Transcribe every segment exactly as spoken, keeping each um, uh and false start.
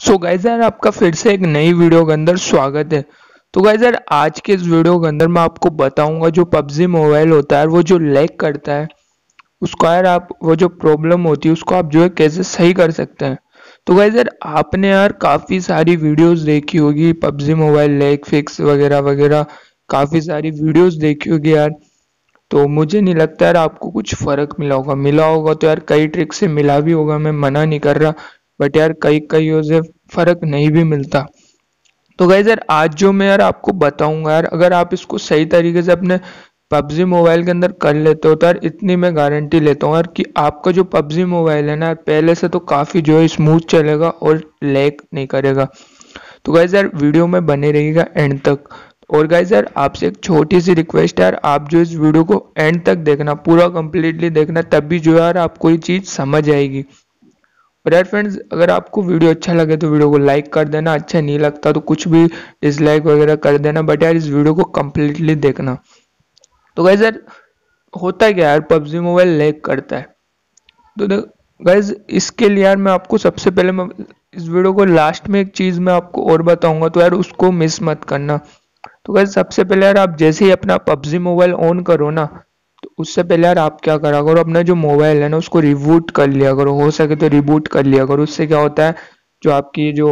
So guys यार आपका फिर से एक नई वीडियो के अंदर स्वागत है। तो गाइस यार आज के इस वीडियो के अंदर मैं आपको बताऊंगा जो पबजी मोबाइल होता है वो जो लैग करता है उसको यार आप वो जो प्रॉब्लम होती है उसको आप जो है कैसे सही कर सकते हैं। तो गाइस यार आपने यार काफ़ी सारी वीडियोस देखी होगी पबजी मोबाइल लैग फिक्स वगैरह वगैरह, काफ़ी सारी वीडियोस देखी होगी यार। तो मुझे नहीं लगता यार आपको कुछ फर्क मिला होगा मिला होगा तो यार कई ट्रिक से मिला भी होगा, मैं मना नहीं कर रहा, बट यार कई कईयों से फर्क नहीं भी मिलता। तो गाइस यार आज जो मैं यार आपको बताऊंगा यार अगर आप इसको सही तरीके से अपने पबजी मोबाइल के अंदर कर लेते हो तो यार इतनी मैं गारंटी लेता हूँ यार कि आपका जो पबजी मोबाइल है ना यार पहले से तो काफ़ी जो है स्मूथ चलेगा और लैग नहीं करेगा। तो गाइस यार वीडियो में बने रहिएगा एंड तक। और गाइस यार आपसे एक छोटी सी रिक्वेस्ट है यार, आप जो इस वीडियो को एंड तक देखना, पूरा कंप्लीटली देखना, तब भी जो यार आपको ये चीज़ समझ आएगी। और यार फ्रेंड्स अगर आपको वीडियो अच्छा लगे तो वीडियो को लाइक कर देना, अच्छा नहीं लगता तो कुछ भी डिसलाइक वगैरह कर देना, बट यार इस वीडियो को कंप्लीटली देखना। तो गाइस यार होता क्या यार पबजी मोबाइल लैग करता है। तो गाइज इसके लिए यार मैं आपको सबसे पहले मैं इस वीडियो को लास्ट में एक चीज़ मैं आपको और बताऊंगा तो यार उसको मिस मत करना। तो गाइज सबसे पहले यार आप जैसे ही अपना पबजी मोबाइल ऑन करो ना तो उससे पहले यार आप क्या करा करो, अपना जो मोबाइल है ना उसको रिबूट कर लिया करो, हो सके तो रिबूट कर लिया करो। उससे क्या होता है जो आपकी जो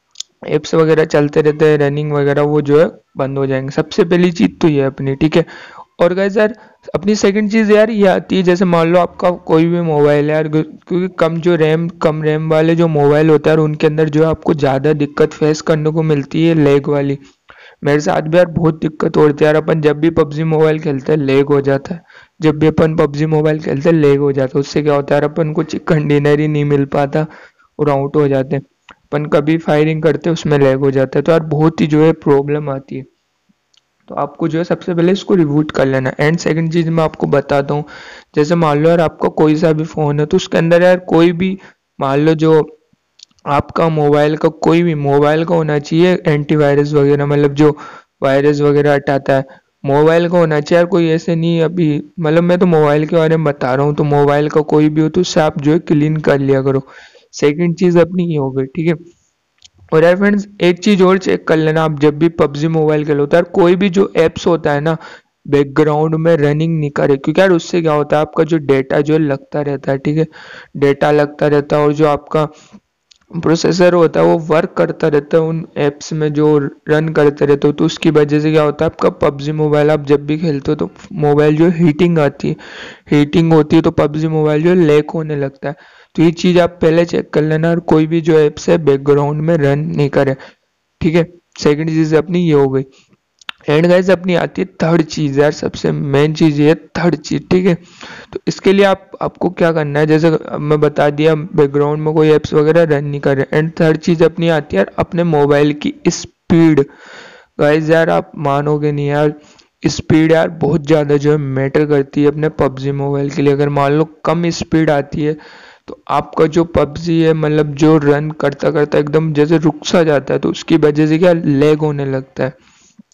एप्स वगैरह चलते रहते हैं रनिंग वगैरह वो जो है बंद हो जाएंगे। सबसे पहली चीज़ तो ये है अपनी, ठीक है। और गाइस यार अपनी सेकंड चीज़ यार ये आती है, जैसे मान लो आपका कोई भी मोबाइल है यार, क्योंकि कम जो रैम कम रैम वाले जो मोबाइल होते हैं यार उनके अंदर जो है आपको ज़्यादा दिक्कत फेस करने को मिलती है लैग वाली। मेरे साथ भी यार बहुत दिक्कत होती है यार, अपन जब भी पबजी मोबाइल खेलते हैं लैग हो जाता है, जब भी अपन पबजी मोबाइल खेलते हैं लैग हो जाता है। उससे क्या होता है यार अपन को चिकन डिनर ही नहीं मिल पाता और आउट हो जाते हैं। अपन कभी फायरिंग करते हैं उसमें लैग हो जाता है, तो यार बहुत ही जो है प्रॉब्लम आती है। तो आपको जो है सबसे पहले इसको रिबूट कर लेना। एंड सेकंड चीज़ मैं आपको बताता हूँ, जैसे मान लो यार आपका कोई सा भी फ़ोन है तो उसके अंदर यार कोई भी मान लो जो आपका मोबाइल का कोई भी मोबाइल का होना चाहिए एंटीवायरस वगैरह, मतलब जो वायरस वगैरह हटाता है मोबाइल का होना चाहिए यार। कोई ऐसे नहीं अभी, मतलब मैं तो मोबाइल के बारे में बता रहा हूँ, तो मोबाइल का कोई भी हो तो उससे आप जो है क्लीन कर लिया करो। सेकंड चीज़ अपनी ये हो गई, ठीक है। और यार फ्रेंड्स एक चीज और चेक कर लेना, आप जब भी पबजी मोबाइल खेलो तो यार कोई भी जो एप्स होता है ना बैकग्राउंड में रनिंग नहीं करे, क्योंकि यार उससे क्या होता है आपका जो डेटा जो है लगता रहता है, ठीक है। डेटा लगता रहता है और जो आपका प्रोसेसर होता है वो वर्क करता रहता है उन एप्स में जो रन करते रहते हो, तो उसकी वजह से क्या होता है आपका पबजी मोबाइल आप जब भी खेलते हो तो मोबाइल जो हीटिंग आती है हीटिंग होती है तो पबजी मोबाइल जो लैग होने लगता है। तो ये चीज़ आप पहले चेक कर लेना और कोई भी जो एप्स है बैकग्राउंड में रन नहीं करे, ठीक है। सेकंड चीज़ अपनी ये हो गई। एंड गाइस अपनी आती है थर्ड चीज़ यार, सबसे मेन चीज़ ये थर्ड चीज़, ठीक है। तो इसके लिए आप आपको क्या करना है, जैसे अब मैं बता दिया बैकग्राउंड में कोई एप्स वगैरह रन नहीं कर रहे। एंड थर्ड चीज़ अपनी आती है यार अपने मोबाइल की स्पीड। गाइस यार आप मानोगे नहीं यार, स्पीड यार बहुत ज़्यादा जो है मैटर करती है अपने पबजी मोबाइल के लिए। अगर मान लो कम स्पीड आती है तो आपका जो पबजी है मतलब जो रन करता करता एकदम जैसे रुक सा जाता है, तो उसकी वजह से क्या लैग होने लगता है।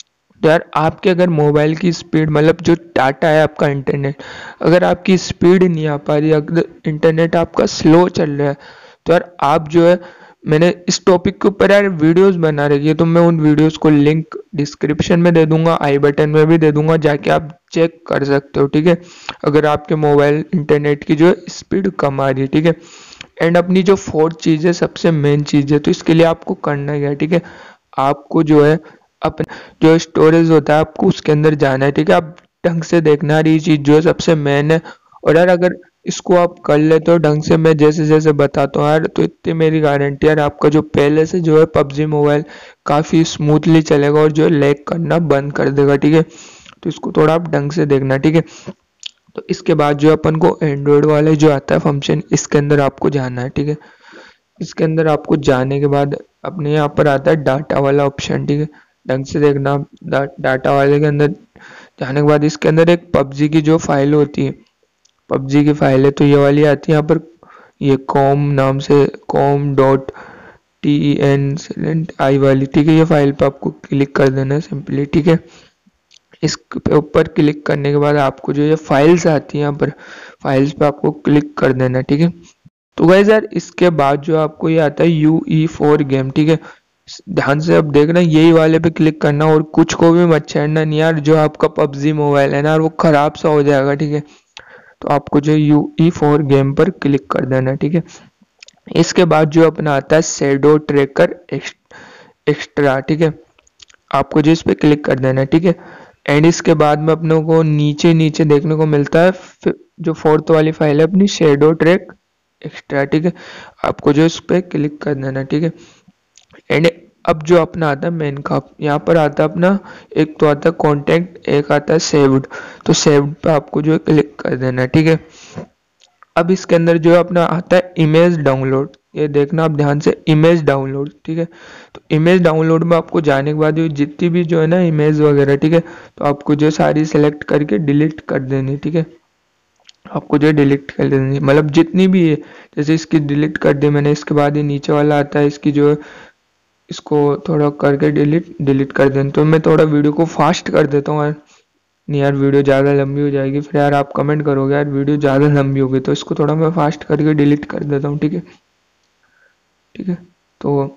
तो यार आपके अगर मोबाइल की स्पीड मतलब जो डाटा है आपका इंटरनेट, अगर आपकी स्पीड नहीं आ पा रही, अगर इंटरनेट आपका स्लो चल रहा है तो यार आप जो है, मैंने इस टॉपिक के ऊपर यार वीडियोस बना रखी है तो मैं उन वीडियोस को लिंक डिस्क्रिप्शन में दे दूंगा, आई बटन में भी दे दूंगा, जाके आप चेक कर सकते हो, ठीक है। अगर आपके मोबाइल इंटरनेट की जो है स्पीड कम आ रही है, ठीक है। एंड अपनी जो फोर्थ चीज़ है सबसे मेन चीज़ है, तो इसके लिए आपको करना क्या है, ठीक है। आपको जो है अपना जो स्टोरेज होता है आपको उसके अंदर जाना है, ठीक है। आप ढंग से देखना यार ये चीज़ जो है सबसे मेन है। और यार अगर इसको आप कर लेते हो ढंग से, मैं जैसे जैसे बताता हूँ यार, तो इतनी मेरी गारंटी यार आपका जो पहले से जो है पबजी मोबाइल काफ़ी स्मूथली चलेगा और जो है लैग करना बंद कर देगा, ठीक है। तो इसको थोड़ा आप ढंग से देखना, ठीक है। तो इसके बाद जो अपन को एंड्रॉयड वाले जो आता है फंक्शन, इसके अंदर आपको जाना है, ठीक है। इसके अंदर आपको जाने के बाद अपने यहाँ पर आता है डाटा वाला ऑप्शन, ठीक है। ढंग से देखना डा, डाटा वाले के अंदर जाने के बाद इसके अंदर एक पबजी की जो फाइल होती है, पबजी की फाइल है तो ये वाली आती है यहाँ पर, ये कॉम नाम से com dot T E N silent I वाली, ठीक है। ये फाइल पे आपको क्लिक कर देना है सिंपली, ठीक है। इसके ऊपर क्लिक करने के बाद आपको जो ये फाइल्स आती है यहाँ पर, फाइल्स पे आपको क्लिक कर देना, ठीक है। तो गाइस यार इसके बाद जो आपको ये आता है यू ई फोर गेम, ठीक है। ध्यान से अब देखना, यही वाले पे क्लिक करना और कुछ को भी मत छेड़ना नहीं यार, जो आपका पबजी मोबाइल है ना यार वो खराब सा हो जाएगा, ठीक है। तो आपको जो यू ई फोर गेम पर क्लिक कर देना, ठीक है। इसके बाद जो अपना आता है शैडो ट्रैकर एक्स्ट्रा, ठीक है। आपको जो इस पे क्लिक कर देना है, ठीक है। एंड इसके बाद में अपनों को नीचे नीचे देखने को मिलता है जो फोर्थ वाली फाइल है अपनी शैडो ट्रैक एक्स्ट्रा, ठीक है। आपको जो इस पे क्लिक कर देना, ठीक है। एंड अब जो अपना आता है मेन का, यहाँ पर आता है अपना एक तो आता है कॉन्टेक्ट, एक आता है सेव्ड। तो सेव्ड पे आपको जो है क्लिक कर देना है, ठीक है। अब इसके अंदर जो है अपना आता है इमेज डाउनलोड, ये देखना आप ध्यान से, इमेज डाउनलोड, ठीक है। तो इमेज डाउनलोड में आपको जाने के बाद जितनी भी जो है ना इमेज वगैरह, ठीक है, तो आपको जो सारी सेलेक्ट करके डिलीट कर देनी, ठीक है। आपको जो डिलीट कर देनी, मतलब जितनी भी है, जैसे इसकी डिलीट कर दी मैंने। इसके बाद ये नीचे वाला आता है, इसकी जो है इसको थोड़ा करके डिलीट डिलीट कर दें। तो मैं थोड़ा वीडियो को फास्ट कर देता हूँ यार, नहीं यार वीडियो ज़्यादा लंबी हो जाएगी, फिर यार आप कमेंट करोगे यार वीडियो ज़्यादा लंबी हो गई, तो इसको थोड़ा मैं फास्ट करके डिलीट कर देता हूँ, ठीक है। ठीक है, तो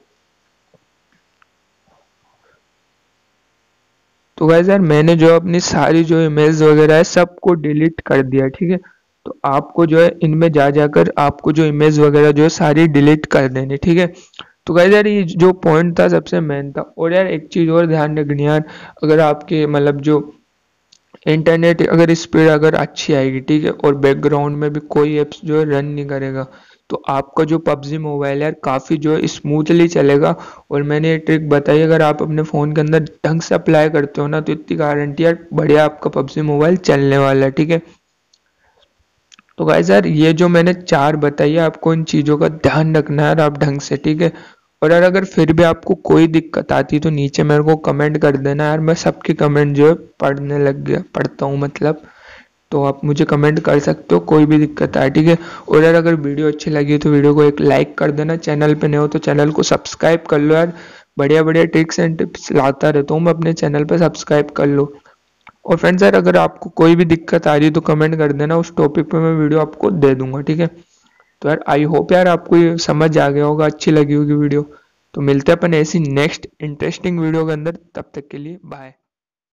तो गाइस यार मैंने जो अपनी सारी जो इमेज वगैरह है सबको डिलीट कर दिया, ठीक है। तो आपको जो है इनमें जा जाकर आपको जो इमेज वगैरह जो है सारी डिलीट कर देनी, ठीक है। तो गाइस यार ये जो पॉइंट था सबसे मेन था। और यार एक चीज़ और ध्यान रखनी यार, अगर आपके मतलब जो इंटरनेट अगर स्पीड अगर अच्छी आएगी, ठीक है, और बैकग्राउंड में भी कोई एप्स जो है रन नहीं करेगा, तो आपका जो पबजी मोबाइल है काफ़ी जो है स्मूथली चलेगा। और मैंने ये ट्रिक बताई, अगर आप अपने फ़ोन के अंदर ढंग से अप्लाई करते हो ना, तो इतनी गारंटी यार बढ़िया आपका पबजी मोबाइल चलने वाला है, ठीक है। तो गाइस यार ये जो मैंने चार बताई है, आपको इन चीज़ों का ध्यान रखना है यार आप ढंग से, ठीक है। और यार अगर फिर भी आपको कोई दिक्कत आती तो नीचे मेरे को कमेंट कर देना यार, मैं सबकी कमेंट जो है पढ़ने लग गया पढ़ता हूँ मतलब। तो आप मुझे कमेंट कर सकते हो कोई भी दिक्कत आए, ठीक है। और यार अगर वीडियो अच्छी लगी तो वीडियो को एक लाइक कर देना, चैनल पे नए हो तो चैनल को सब्सक्राइब कर लो यार, बढ़िया बढ़िया ट्रिक्स एंड टिप्स लाता रहता हूँ मैं अपने चैनल पे, सब्सक्राइब कर लो। और फ्रेंड्स यार अगर आपको कोई भी दिक्कत आ रही है तो कमेंट कर देना, उस टॉपिक पे मैं वीडियो आपको दे दूंगा, ठीक है। तो यार आई होप यार आपको ये समझ आ गया होगा, अच्छी लगी होगी वीडियो। तो मिलते हैं अपन ऐसी नेक्स्ट इंटरेस्टिंग वीडियो के अंदर, तब तक के लिए बाय।